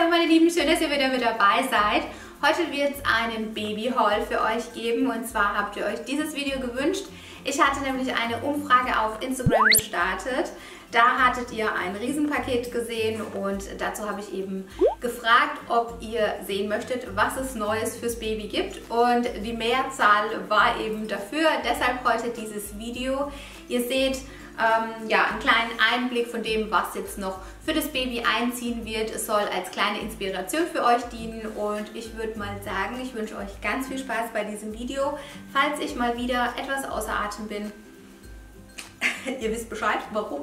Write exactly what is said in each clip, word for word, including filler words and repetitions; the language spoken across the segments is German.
Hallo meine Lieben, schön, dass ihr wieder mit dabei seid. Heute wird es einen Baby-Haul für euch geben und zwar habt ihr euch dieses Video gewünscht. Ich hatte nämlich eine Umfrage auf Instagram gestartet. Da hattet ihr ein Riesenpaket gesehen und dazu habe ich eben gefragt, ob ihr sehen möchtet, was es Neues fürs Baby gibt. Und die Mehrzahl war eben dafür, deshalb heute dieses Video. Ihr seht ähm, ja, einen kleinen Einblick von dem, was jetzt noch für das Baby einziehen wird. Es soll als kleine Inspiration für euch dienen und ich würde mal sagen, ich wünsche euch ganz viel Spaß bei diesem Video. Falls ich mal wieder etwas außer Atem bin, ihr wisst Bescheid, warum.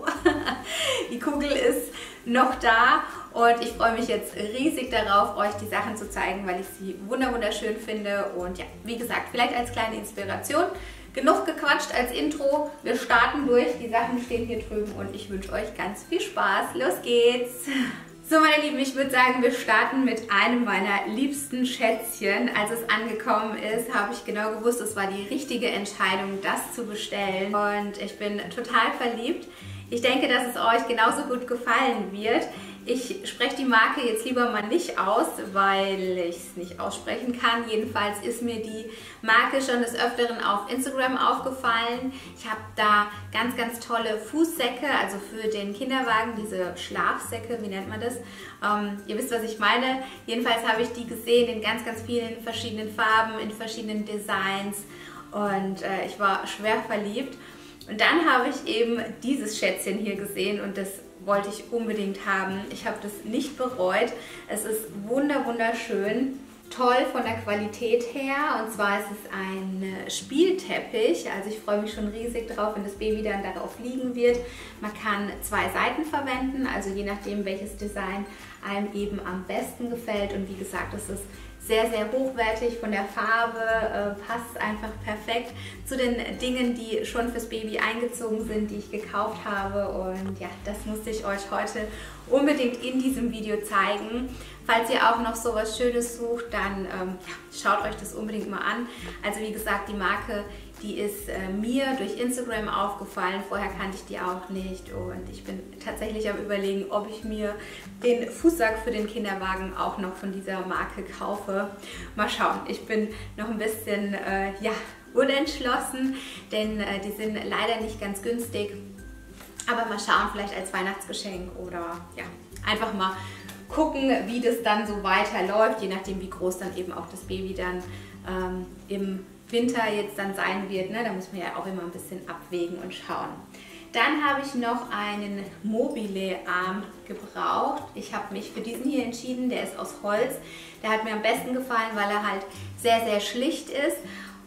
Die Kugel ist noch da und ich freue mich jetzt riesig darauf, euch die Sachen zu zeigen, weil ich sie wunderschön finde. Und ja, wie gesagt, vielleicht als kleine Inspiration. Genug gequatscht als Intro. Wir starten durch. Die Sachen stehen hier drüben und ich wünsche euch ganz viel Spaß. Los geht's! So meine Lieben, ich würde sagen, wir starten mit einem meiner liebsten Schätzchen. Als es angekommen ist, habe ich genau gewusst, es war die richtige Entscheidung, das zu bestellen. Und ich bin total verliebt. Ich denke, dass es euch genauso gut gefallen wird. Ich spreche die Marke jetzt lieber mal nicht aus, weil ich es nicht aussprechen kann. Jedenfalls ist mir die Marke schon des Öfteren auf Instagram aufgefallen. Ich habe da ganz, ganz tolle Fußsäcke, also für den Kinderwagen, diese Schlafsäcke, wie nennt man das? Ähm, ihr wisst, was ich meine. Jedenfalls habe ich die gesehen in ganz, ganz vielen verschiedenen Farben, in verschiedenen Designs und äh, ich war schwer verliebt. Und dann habe ich eben dieses Schätzchen hier gesehen und das wollte ich unbedingt haben. Ich habe das nicht bereut. Es ist wunderschön, toll von der Qualität her. Und zwar ist es ein Spielteppich. Also ich freue mich schon riesig drauf, wenn das Baby dann darauf liegen wird. Man kann zwei Seiten verwenden, also je nachdem, welches Design einem eben am besten gefällt. Und wie gesagt, es ist sehr, sehr hochwertig von der Farbe, äh, passt einfach perfekt zu den Dingen, die schon fürs Baby eingezogen sind, die ich gekauft habe. Und ja, das musste ich euch heute unbedingt in diesem Video zeigen. Falls ihr auch noch so was Schönes sucht, dann ähm, ja, schaut euch das unbedingt mal an. Also wie gesagt, die Marke, die ist äh, mir durch Instagram aufgefallen. Vorher kannte ich die auch nicht und ich bin tatsächlich am Überlegen, ob ich mir den Fußsack für den Kinderwagen auch noch von dieser Marke kaufe. Mal schauen, ich bin noch ein bisschen äh, ja, unentschlossen, denn äh, die sind leider nicht ganz günstig. Aber mal schauen, vielleicht als Weihnachtsgeschenk oder ja, einfach mal gucken, wie das dann so weiterläuft, je nachdem wie groß dann eben auch das Baby dann ähm, im Winter jetzt dann sein wird. Ne? Da muss man ja auch immer ein bisschen abwägen und schauen. Dann habe ich noch einen Mobile-Arm gebraucht. Ich habe mich für diesen hier entschieden, der ist aus Holz. Der hat mir am besten gefallen, weil er halt sehr, sehr schlicht ist.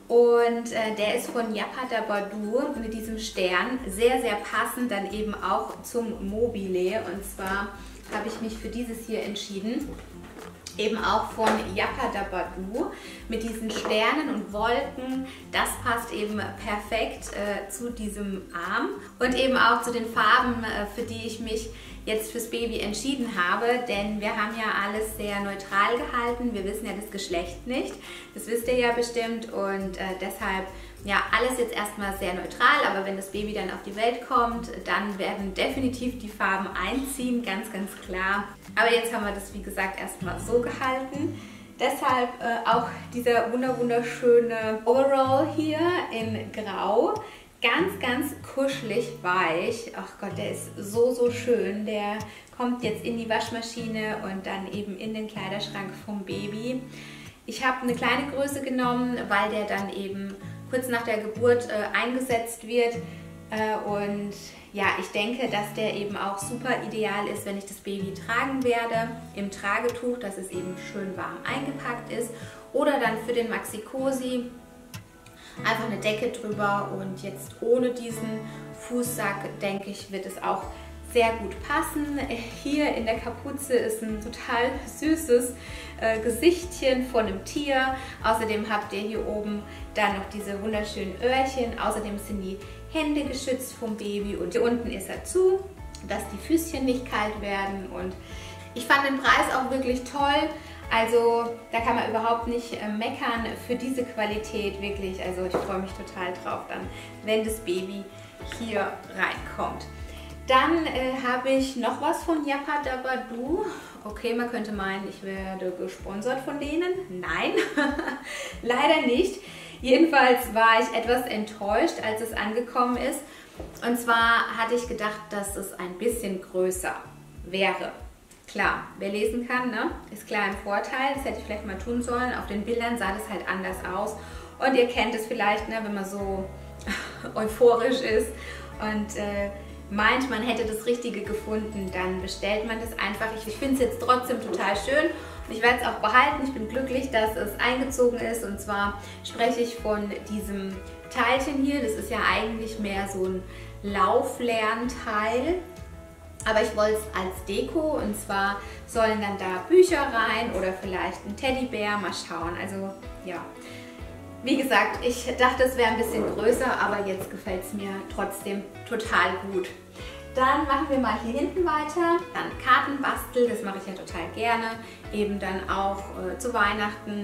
Und äh, der ist von Yappa Dabadoo mit diesem Stern. Sehr, sehr passend dann eben auch zum Mobile. Und zwar habe ich mich für dieses hier entschieden. Eben auch von Yappa Dabadoo mit diesen Sternen und Wolken. Das passt eben perfekt äh, zu diesem Arm und eben auch zu den Farben, äh, für die ich mich jetzt fürs Baby entschieden habe, denn wir haben ja alles sehr neutral gehalten. Wir wissen ja das Geschlecht nicht, das wisst ihr ja bestimmt und äh, deshalb ja alles jetzt erstmal sehr neutral, aber wenn das Baby dann auf die Welt kommt, dann werden definitiv die Farben einziehen, ganz, ganz klar. Aber jetzt haben wir das, wie gesagt, erstmal so gehalten. Deshalb äh, auch dieser wunderschöne Overall hier in Grau. Ganz, ganz kuschelig weich. Ach Gott, der ist so, so schön. Der kommt jetzt in die Waschmaschine und dann eben in den Kleiderschrank vom Baby. Ich habe eine kleine Größe genommen, weil der dann eben kurz nach der Geburt äh, eingesetzt wird. Äh, und ja, ich denke, dass der eben auch super ideal ist, wenn ich das Baby tragen werde, im Tragetuch, dass es eben schön warm eingepackt ist. Oder dann für den Maxi-Cosi einfach eine Decke drüber und jetzt ohne diesen Fußsack, denke ich, wird es auch sehr gut passen. Hier in der Kapuze ist ein total süßes äh, Gesichtchen von einem Tier. Außerdem habt ihr hier oben dann noch diese wunderschönen Öhrchen. Außerdem sind die Hände geschützt vom Baby und hier unten ist er zu, dass die Füßchen nicht kalt werden. Und ich fand den Preis auch wirklich toll. Also da kann man überhaupt nicht äh, meckern für diese Qualität, wirklich. Also ich freue mich total drauf dann, wenn das Baby hier reinkommt. Dann äh, habe ich noch was von Yappa Dabba Doo. Okay, man könnte meinen, ich werde gesponsert von denen. Nein, leider nicht. Jedenfalls war ich etwas enttäuscht, als es angekommen ist. Und zwar hatte ich gedacht, dass es ein bisschen größer wäre. Klar, wer lesen kann, ne? Ist klar ein Vorteil. Das hätte ich vielleicht mal tun sollen. Auf den Bildern sah das halt anders aus. Und ihr kennt es vielleicht, ne, wenn man so euphorisch ist und äh, meint, man hätte das Richtige gefunden, dann bestellt man das einfach. Ich, ich finde es jetzt trotzdem total schön und ich werde es auch behalten. Ich bin glücklich, dass es eingezogen ist, und zwar spreche ich von diesem Teilchen hier. Das ist ja eigentlich mehr so ein Lauflernteil. Aber ich wollte es als Deko, und zwar sollen dann da Bücher rein oder vielleicht ein Teddybär, mal schauen. Also ja, wie gesagt, ich dachte, es wäre ein bisschen größer, aber jetzt gefällt es mir trotzdem total gut. Dann machen wir mal hier hinten weiter. Dann Kartenbastel, das mache ich ja total gerne. Eben dann auch äh, zu Weihnachten.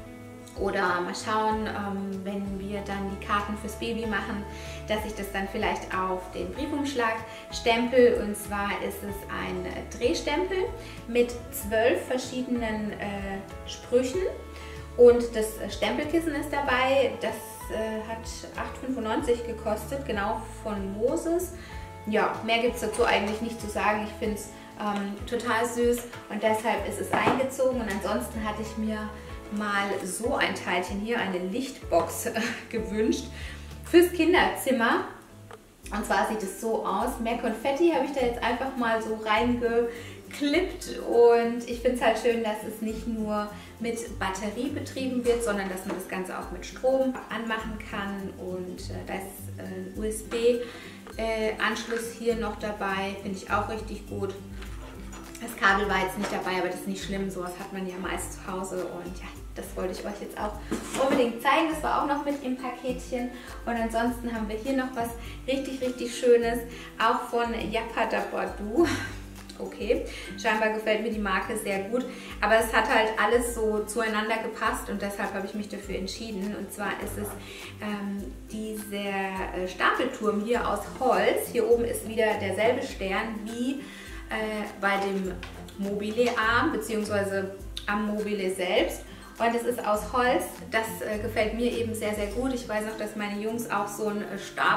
Oder mal schauen, ähm, wenn wir dann die Karten fürs Baby machen, dass ich das dann vielleicht auf den Briefumschlag stempel. Und zwar ist es ein Drehstempel mit zwölf verschiedenen äh, Sprüchen. Und das Stempelkissen ist dabei. Das äh, hat acht fünfundneunzig gekostet, genau, von Moses. Ja, mehr gibt es dazu eigentlich nicht zu sagen. Ich finde es ähm, total süß und deshalb ist es eingezogen. Und ansonsten hatte ich mir mal so ein Teilchen hier, eine Lichtbox, gewünscht fürs Kinderzimmer. Und zwar sieht es so aus. Mehr Konfetti habe ich da jetzt einfach mal so reingeklippt, und ich finde es halt schön, dass es nicht nur mit Batterie betrieben wird, sondern dass man das Ganze auch mit Strom anmachen kann. Und äh, da ist ein U S B-Anschluss hier noch dabei, finde ich auch richtig gut. Das Kabel war jetzt nicht dabei, aber das ist nicht schlimm, sowas hat man ja meist zu Hause, und ja, das wollte ich euch jetzt auch unbedingt zeigen. Das war auch noch mit im Paketchen, und ansonsten haben wir hier noch was richtig, richtig Schönes, auch von Yappa Dabba Doo. Okay, scheinbar gefällt mir die Marke sehr gut, aber es hat halt alles so zueinander gepasst, und deshalb habe ich mich dafür entschieden. Und zwar ist es ähm, dieser Stapelturm hier aus Holz. Hier oben ist wieder derselbe Stern wie Äh, bei dem Mobile-Arm bzw. am Mobile selbst, und es ist aus Holz. Das äh, gefällt mir eben sehr, sehr gut. Ich weiß noch, dass meine Jungs auch so einen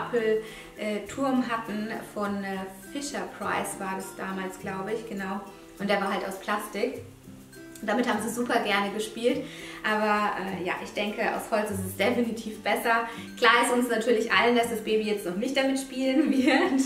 Stapelturm äh, hatten von äh, Fisher Price, war das damals, glaube ich, genau, und der war halt aus Plastik. Damit haben sie super gerne gespielt, aber äh, ja, ich denke, aus Holz ist es definitiv besser. Klar ist uns natürlich allen, dass das Baby jetzt noch nicht damit spielen wird,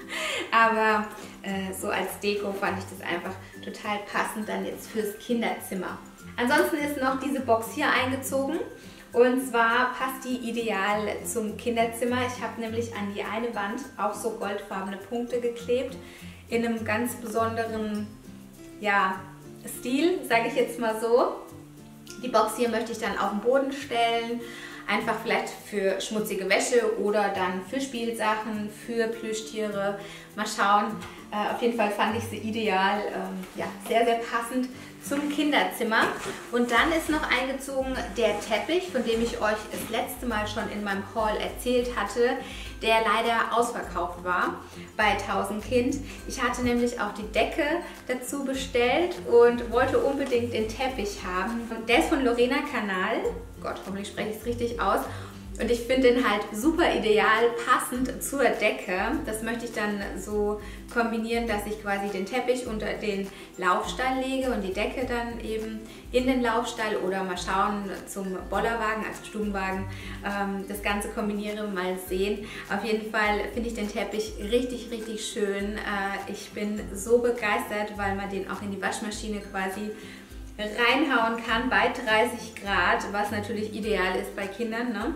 aber äh, so als Deko fand ich das einfach total passend dann jetzt fürs Kinderzimmer. Ansonsten ist noch diese Box hier eingezogen, und zwar passt die ideal zum Kinderzimmer. Ich habe nämlich an die eine Wand auch so goldfarbene Punkte geklebt, in einem ganz besonderen, ja, Stil, sage ich jetzt mal so. Die Box hier möchte ich dann auf den Boden stellen, einfach vielleicht für schmutzige Wäsche oder dann für Spielsachen, für Plüschtiere. Mal schauen. Äh, auf jeden Fall fand ich sie ideal, ähm, ja, sehr, sehr passend zum Kinderzimmer. Und dann ist noch eingezogen der Teppich, von dem ich euch das letzte Mal schon in meinem Haul erzählt hatte, der leider ausverkauft war bei tausend Kind. Ich hatte nämlich auch die Decke dazu bestellt und wollte unbedingt den Teppich haben. Der ist von Lorena Kanal. Gott, hoffentlich spreche ich es richtig aus. Und ich finde den halt super ideal passend zur Decke. Das möchte ich dann so kombinieren, dass ich quasi den Teppich unter den Laufstall lege und die Decke dann eben in den Laufstall, oder mal schauen zum Bollerwagen, also Stubenwagen, ähm, das Ganze kombiniere, mal sehen. Auf jeden Fall finde ich den Teppich richtig, richtig schön. Äh, ich bin so begeistert, weil man den auch in die Waschmaschine quasi reinhauen kann bei dreißig Grad, was natürlich ideal ist bei Kindern, ne?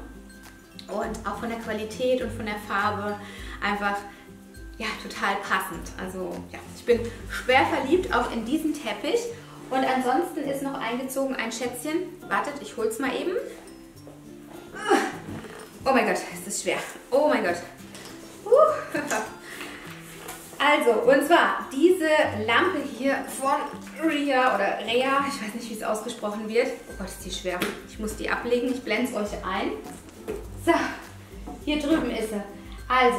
Und auch von der Qualität und von der Farbe einfach, ja, total passend. Also ja, ich bin schwer verliebt auch in diesen Teppich. Und ansonsten ist noch eingezogen ein Schätzchen. Wartet, ich hol's mal eben. Oh mein Gott, ist das schwer. Oh mein Gott. Also, und zwar diese Lampe hier von Ria oder Rea, ich weiß nicht, wie es ausgesprochen wird. Oh Gott, ist die schwer. Ich muss die ablegen, ich blende es euch ein. So, hier drüben ist sie. Also,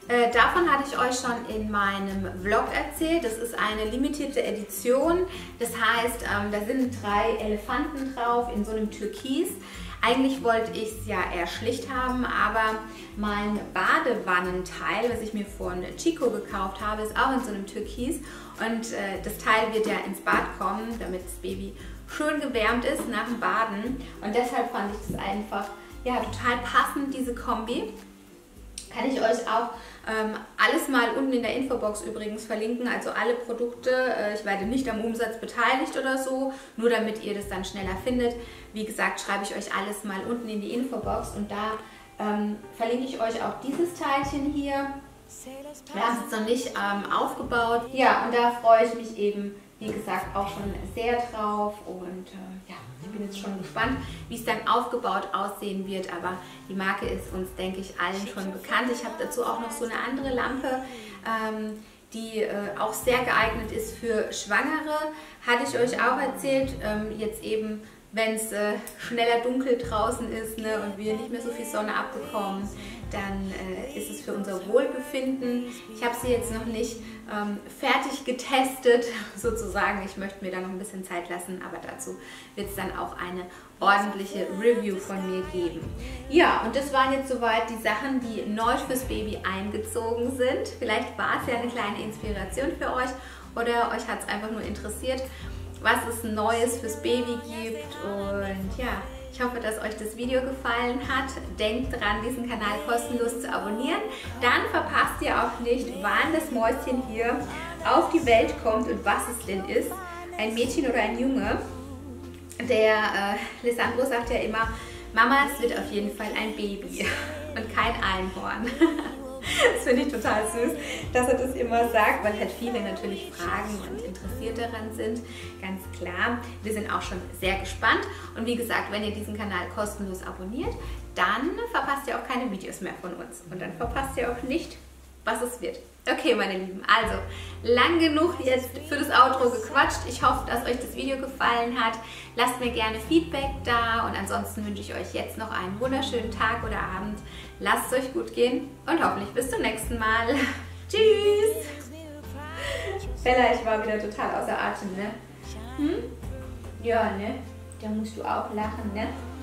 Äh, davon hatte ich euch schon in meinem Vlog erzählt. Das ist eine limitierte Edition. Das heißt, ähm, da sind drei Elefanten drauf in so einem Türkis. Eigentlich wollte ich es ja eher schlicht haben, aber mein Badewannenteil, was ich mir von Chico gekauft habe, ist auch in so einem Türkis. Und äh, das Teil wird ja ins Bad kommen, damit das Baby schön gewärmt ist nach dem Baden. Und deshalb fand ich das einfach ja, total passend, diese Kombi. Kann ich euch auch ähm, alles mal unten in der Infobox übrigens verlinken, also alle Produkte. Äh, ich werde nicht am Umsatz beteiligt oder so, nur damit ihr das dann schneller findet. Wie gesagt, schreibe ich euch alles mal unten in die Infobox und da ähm, verlinke ich euch auch dieses Teilchen hier. Wir haben es noch nicht ähm, aufgebaut. Ja, und da freue ich mich eben, wie gesagt, auch schon sehr drauf und äh, ja, ich bin jetzt schon gespannt, wie es dann aufgebaut aussehen wird, aber die Marke ist uns, denke ich, allen schon bekannt. Ich habe dazu auch noch so eine andere Lampe, ähm, die äh, auch sehr geeignet ist für Schwangere. Hatte ich euch auch erzählt, ähm, jetzt eben, wenn es äh, schneller dunkel draußen ist, ne, und wir nicht mehr so viel Sonne abbekommen, dann äh, ist es für unser Wohlbefinden. Ich habe sie jetzt noch nicht ähm, fertig getestet, sozusagen. Ich möchte mir da noch ein bisschen Zeit lassen, aber dazu wird es dann auch eine ordentliche Review von mir geben. Ja, und das waren jetzt soweit die Sachen, die neu fürs Baby eingezogen sind. Vielleicht war es ja eine kleine Inspiration für euch oder euch hat es einfach nur interessiert, was es Neues fürs Baby gibt. Und ja, ich hoffe, dass euch das Video gefallen hat. Denkt dran, diesen Kanal kostenlos zu abonnieren. Dann verpasst ihr auch nicht, wann das Mäuschen hier auf die Welt kommt und was es denn ist. Ein Mädchen oder ein Junge. Der äh, Lisandro sagt ja immer, Mama, es wird auf jeden Fall ein Baby und kein Einhorn. Das finde ich total süß, dass er das immer sagt, weil halt viele natürlich fragen und interessiert daran sind. Ganz klar, wir sind auch schon sehr gespannt. Und wie gesagt, wenn ihr diesen Kanal kostenlos abonniert, dann verpasst ihr auch keine Videos mehr von uns. Und dann verpasst ihr auch nicht, was es wird. Okay, meine Lieben, also lang genug jetzt für das Outro gequatscht. Ich hoffe, dass euch das Video gefallen hat. Lasst mir gerne Feedback da und ansonsten wünsche ich euch jetzt noch einen wunderschönen Tag oder Abend. Lasst es euch gut gehen und hoffentlich bis zum nächsten Mal. Tschüss! Bella, ich war wieder total außer Atem, ne? Hm? Ja, ne? Da musst du auch lachen, ne?